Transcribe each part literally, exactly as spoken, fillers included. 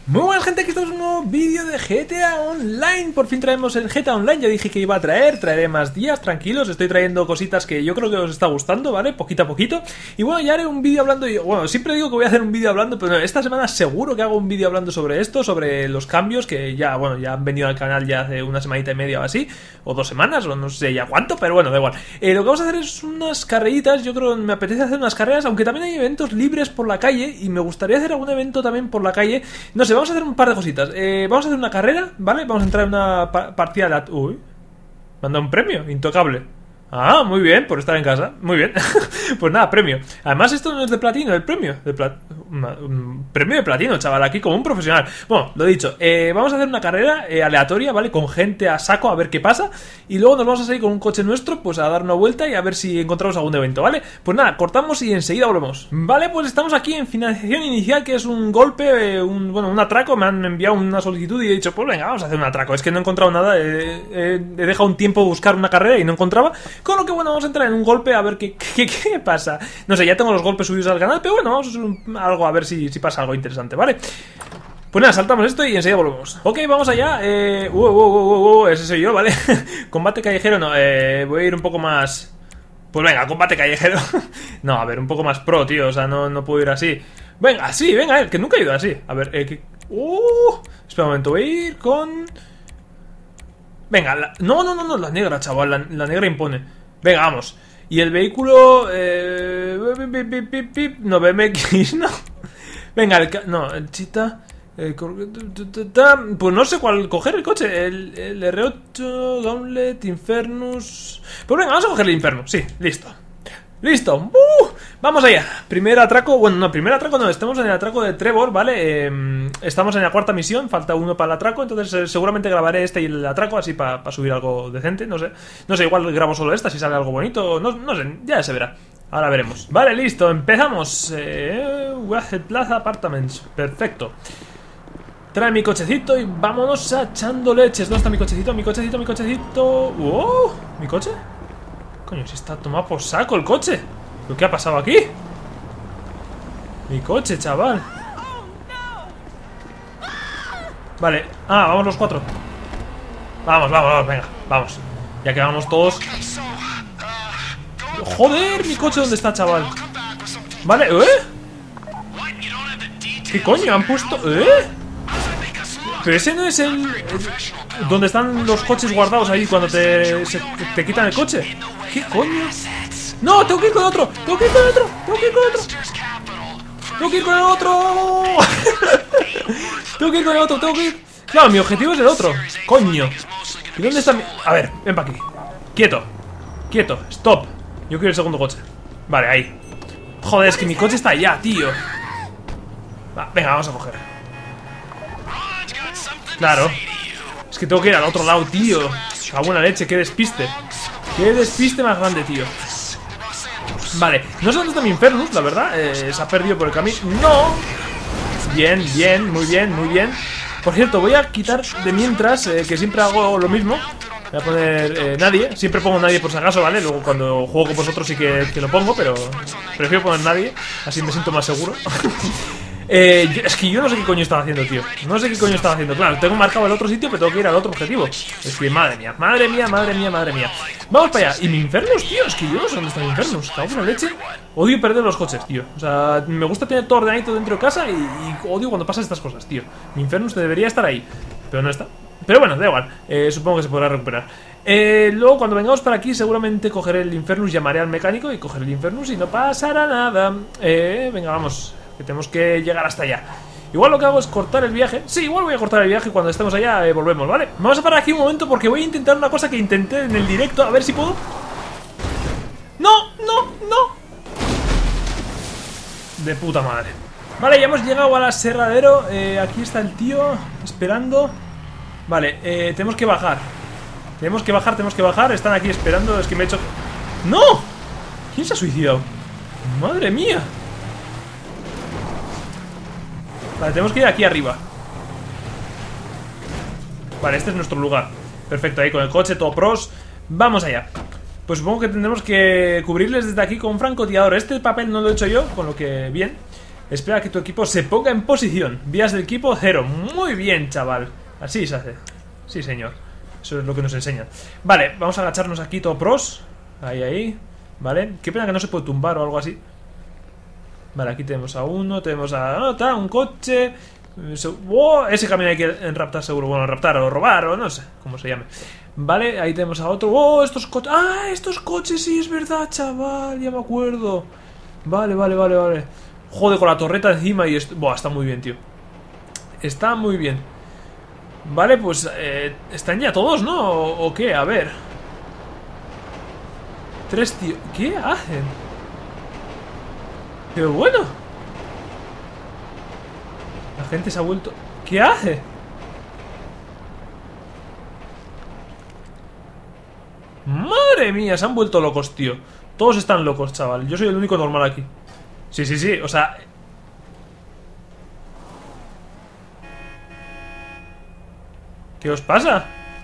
Muy buena gente, aquí estamos en un nuevo vídeo de G T A Online. Por fin traemos el G T A Online, ya dije que iba a traer, traeré más días, tranquilos. Estoy trayendo cositas que yo creo que os está gustando, ¿vale? Poquito a poquito. Y bueno, ya haré un vídeo hablando, y, bueno, siempre digo que voy a hacer un vídeo hablando, pero esta semana seguro que hago un vídeo hablando sobre esto, sobre los cambios que ya, bueno, ya han venido al canal ya hace una semanita y media o así, o dos semanas, o no sé ya cuánto, pero bueno, da igual. Eh, lo que vamos a hacer es unas carreritas, yo creo que me apetece hacer unas carreras, aunque también hay eventos libres por la calle, y me gustaría hacer algún evento también por la calle. No sé, vamos a hacer un par de cositas. Eh, vamos a hacer una carrera, ¿vale? Vamos a entrar en una pa partida de la... Uy, me han dado un premio, intocable. Ah, muy bien, por estar en casa. Muy bien. Pues nada, premio. Además esto no es de platino, el premio de plat... un premio de platino, chaval, aquí como un profesional. Bueno, lo dicho, eh, vamos a hacer una carrera eh, aleatoria, ¿vale? Con gente a saco, a ver qué pasa. Y luego nos vamos a salir con un coche nuestro, pues a dar una vuelta y a ver si encontramos algún evento, ¿vale? Pues nada, cortamos y enseguida volvemos. Vale, pues estamos aquí en financiación inicial, que es un golpe, eh, un, bueno, un atraco. Me han enviado una solicitud y he dicho, pues venga, vamos a hacer un atraco. Es que no he encontrado nada, eh, eh, he dejado un tiempo buscar una carrera y no encontraba. Con lo que bueno, vamos a entrar en un golpe a ver qué, qué, qué pasa. No sé, ya tengo los golpes subidos al canal, pero bueno, vamos a hacer un, algo a ver si, si pasa algo interesante, ¿vale? Pues nada, saltamos esto y enseguida volvemos. Ok, vamos allá. Eh, uh, uh, uh, uh, uh, ese soy yo, ¿vale? Combate callejero, no, eh, voy a ir un poco más... Pues venga, combate callejero. No, a ver, un poco más pro, tío, o sea, no, no puedo ir así. Venga, sí, venga, eh, que nunca he ido así. A ver, eh, que... Uh, espera un momento, voy a ir con... Venga, la... no, no, no, no, la negra, chaval, la, la negra impone. Venga, vamos. Y el vehículo... Eh... No, B M X, no. Venga, el... No, el Chita... Eh, pues no sé cuál coger el coche. El, el R ocho, Gauntlet, Infernus... Pues venga, vamos a coger el Infernus, sí, listo. ¡Listo! ¡Uh! Vamos allá. Primer atraco, bueno, no, primer atraco no, estamos en el atraco de Trevor, ¿vale? Eh, estamos en la cuarta misión, falta uno para el atraco, entonces eh, seguramente grabaré este y el atraco, así para pa subir algo decente, no sé. No sé, igual grabo solo esta, si sale algo bonito, no, no sé, ya se verá. Ahora veremos. Vale, listo, empezamos. Eh, Plaza Apartments, perfecto. Trae mi cochecito y vámonos a echando leches. ¿Dónde está mi cochecito? Mi cochecito, mi cochecito. ¡Oh! ¿Mi coche? Coño, si está tomado por saco el coche. ¿Pero qué ha pasado aquí? Mi coche, chaval. Vale, ah, vamos los cuatro. Vamos, vamos, vamos, venga, vamos. Ya que vamos todos. Joder, mi coche, ¿dónde está, chaval? Vale, ¿eh? ¿Qué coño? Han puesto... ¿Eh? Pero ese no es el... el donde están los coches guardados ahí cuando te, se, te quitan el coche. ¿Qué coño? ¡No! ¡Tengo que ir con otro! ¡Tengo que ir con otro! ¡Tengo que ir con otro! ¡Tengo que ir con el otro! ¡Tengo que ir con el otro! ¡Tengo que ir! Claro, mi objetivo es el otro. ¡Coño! ¿Y dónde está mi...? A ver, ven para aquí. Quieto. Quieto. Stop. Yo quiero el segundo coche. Vale, ahí. Joder, es que mi coche está allá, tío. Va, venga, vamos a coger. Claro. Es que tengo que ir al otro lado, tío. A buena leche, qué despiste. Qué despiste más grande, tío. Vale, no sé dónde está mi Infernus, la verdad, eh, se ha perdido por el camino. ¡No! Bien, bien, muy bien, muy bien. Por cierto, voy a quitar de mientras, eh, que siempre hago lo mismo. Voy a poner eh, nadie, siempre pongo nadie por si acaso, ¿vale? Luego cuando juego con vosotros sí que, que lo pongo, pero prefiero poner nadie, así me siento más seguro. Eh, yo, es que yo no sé qué coño estaba haciendo, tío. No sé qué coño estaba haciendo. Claro, tengo marcado el otro sitio, pero tengo que ir al otro objetivo. Es que madre mía, madre mía, madre mía, madre mía. Vamos para allá. ¿Y mi Infernus, tío? Es que yo no sé dónde está mi Infernus. Cago en la leche. Odio perder los coches, tío. O sea, me gusta tener todo ordenadito dentro de casa y, y odio cuando pasan estas cosas, tío. Mi Infernus debería estar ahí, pero no está. Pero bueno, da igual. Eh, supongo que se podrá recuperar. Eh, luego cuando vengamos para aquí seguramente cogeré el Infernus, llamaré al mecánico y cogeré el Infernus y no pasará nada. Eh, venga, vamos. Que tenemos que llegar hasta allá. Igual lo que hago es cortar el viaje. Sí, igual voy a cortar el viaje. Cuando estemos allá eh, volvemos, ¿vale? Vamos a parar aquí un momento porque voy a intentar una cosa que intenté en el directo. A ver si puedo. ¡No! ¡No! ¡No! De puta madre. Vale, ya hemos llegado al aserradero. eh, Aquí está el tío esperando. Vale, eh, tenemos que bajar. Tenemos que bajar, tenemos que bajar. Están aquí esperando, es que me he hecho... ¡No! ¿Quién se ha suicidado? ¡Madre mía! Vale, tenemos que ir aquí arriba. Vale, este es nuestro lugar. Perfecto, ahí con el coche, todo pros. Vamos allá. Pues supongo que tendremos que cubrirles desde aquí con francotirador. Este papel no lo he hecho yo, con lo que bien. Espera que tu equipo se ponga en posición. Vías del equipo cero. Muy bien, chaval. Así se hace. Sí, señor. Eso es lo que nos enseñan. Vale, vamos a agacharnos aquí todo pros. Ahí, ahí. Vale. Qué pena que no se puede tumbar o algo así. Vale, aquí tenemos a uno. Tenemos a otra, un coche. Oh, ese camión hay que raptar seguro. Bueno, raptar o robar o no sé cómo se llame. Vale, ahí tenemos a otro. Oh, estos coches. Ah, estos coches, sí, es verdad, chaval. Ya me acuerdo. Vale, vale, vale, vale. Joder, con la torreta encima y esto. Buah, está muy bien, tío. Está muy bien. Vale, pues eh, están ya todos, ¿no? ¿O, o qué? A ver. Tres tíos. ¿Qué hacen? ¡Qué bueno! La gente se ha vuelto... ¿Qué hace? ¡Madre mía! Se han vuelto locos, tío. Todos están locos, chaval. Yo soy el único normal aquí. Sí, sí, sí. O sea... ¿Qué os pasa?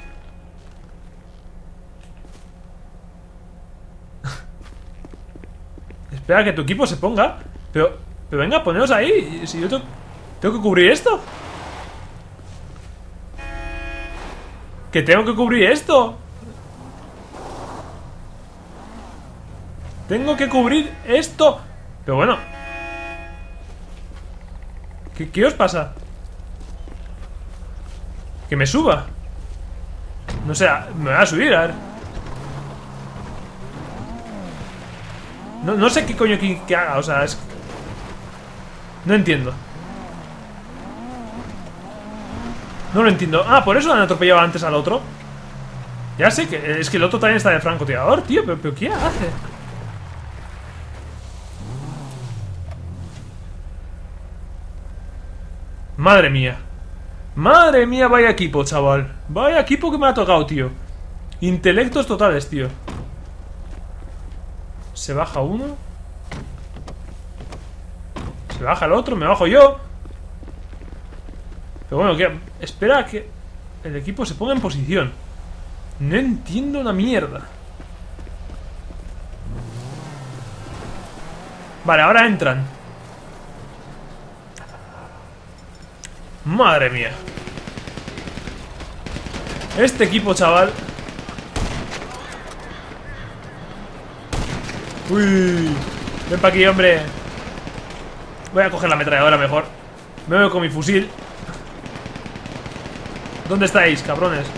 Espera que tu equipo se ponga. Pero, pero venga, poneos ahí. Si yo tengo, tengo que cubrir esto. Que tengo que cubrir esto. Tengo que cubrir esto. Pero bueno. ¿Qué, qué os pasa? Que me suba. No sé, me voy a subir, a ver. No, no sé qué coño que, que haga, o sea, es... No entiendo. No lo entiendo. Ah, por eso han atropellado antes al otro. Ya sé que... Es que el otro también está de francotirador, tío. Pero, pero ¿qué hace? Madre mía. Madre mía, vaya equipo, chaval. Vaya equipo que me ha tocado, tío. Intelectos totales, tío. Se baja uno. Se baja el otro, me bajo yo. Pero bueno, que espera a que el equipo se ponga en posición. No entiendo una mierda. Vale, ahora entran. Madre mía. Este equipo, chaval. Uy. Ven pa' aquí, hombre. Voy a coger la ametralladora mejor. Me voy con mi fusil. ¿Dónde estáis, cabrones?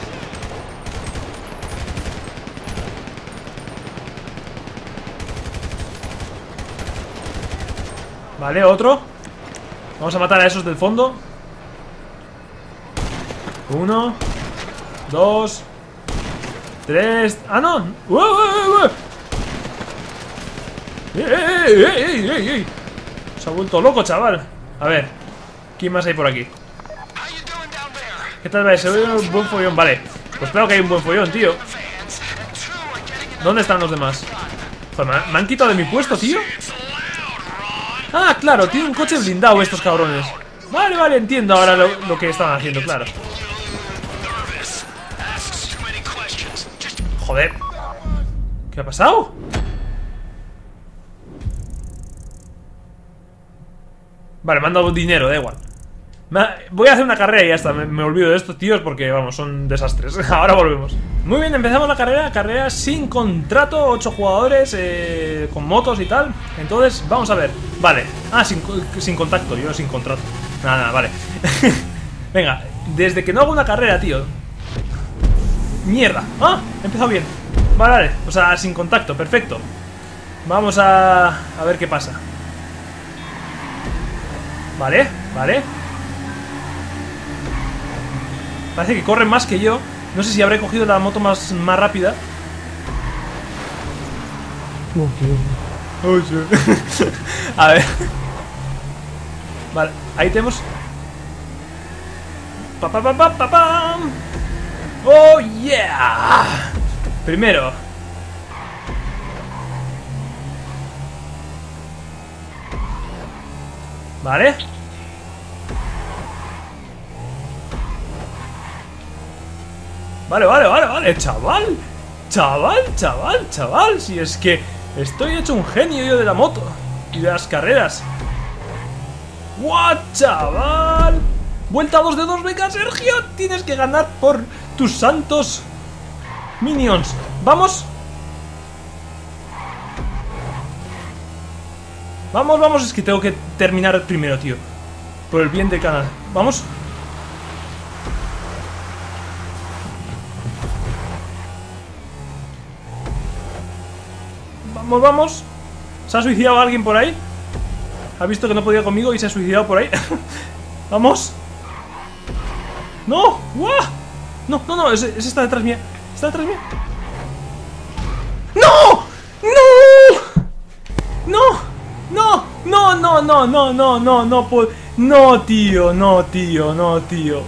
Vale, otro. Vamos a matar a esos del fondo. Uno. Dos. Tres. ¡Ah, no! ¡Uy, uy, uy! ¡Ey, ey, ey, ey, ey! Se ha vuelto loco, chaval. A ver, ¿quién más hay por aquí? ¿Qué tal va? Se ve un buen follón, vale. Pues claro que hay un buen follón, tío. ¿Dónde están los demás? Joder, ¿me han quitado de mi puesto, tío? Ah, claro, tiene un coche blindado estos cabrones. Vale, vale, entiendo ahora lo, lo que estaban haciendo, claro. Joder. ¿Qué ha pasado? Vale, me han dado dinero, da igual. Me ha... Voy a hacer una carrera y ya está. Me, me olvido de estos tíos porque, vamos, son desastres. Ahora volvemos. Muy bien, empezamos la carrera. Carrera sin contrato, ocho jugadores, eh, con motos y tal. Entonces, vamos a ver. Vale. Ah, sin, sin contacto, yo sin contrato. Nada, nada, vale. Venga, desde que no hago una carrera, tío. Mierda. Ah, he empezado bien. Vale, vale. O sea, sin contacto, perfecto. Vamos a... a ver qué pasa. Vale, vale. Parece que corren más que yo. No sé si habré cogido la moto más, más rápida. Oh, sí. A ver. Vale, ahí tenemos. Pa, pa, pa, pa, pa, pam. Oh, yeah. Primero. Vale. Vale, vale, vale, vale, chaval. Chaval, chaval, chaval. Si es que estoy hecho un genio yo de la moto y de las carreras. ¡Guau, chaval! Vuelta dos de dos, venga, Sergio. Tienes que ganar por tus santos minions. ¡Vamos! Vamos, vamos, es que tengo que terminar primero, tío. Por el bien del canal. Vamos. Vamos, vamos. ¿Se ha suicidado alguien por ahí? Ha visto que no podía conmigo y se ha suicidado por ahí. Vamos. ¡No! ¡Guau! No, no, no, ese, ese está detrás mía. Está detrás mía. ¡No! ¡No! ¡No! ¡No! ¡No, no, no, no, no, no, no puedo! ¡No, tío! ¡No, tío! ¡No, tío!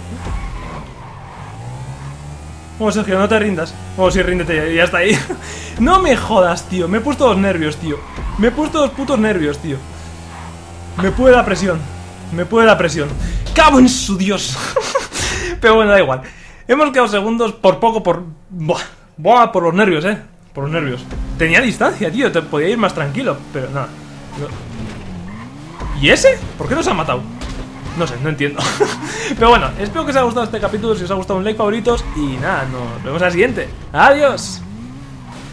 Vamos, Sergio, no te rindas. Vamos, sí, ríndete, ya, ya está ahí. No me jodas, tío. Me he puesto los nervios, tío. Me he puesto los putos nervios, tío. Me puede la presión. Me puede la presión. ¡Cabo en su Dios! Pero bueno, da igual. Hemos quedado segundos por poco, por... Buah, buah, por los nervios, eh. Por los nervios. Tenía distancia, tío. Te podía ir más tranquilo, pero nada. No. ¿Y ese? ¿Por qué no se ha matado? No sé, no entiendo. Pero bueno, espero que os haya gustado este capítulo. Si os ha gustado, un like, favoritos. Y nada, nos vemos al siguiente. ¡Adiós!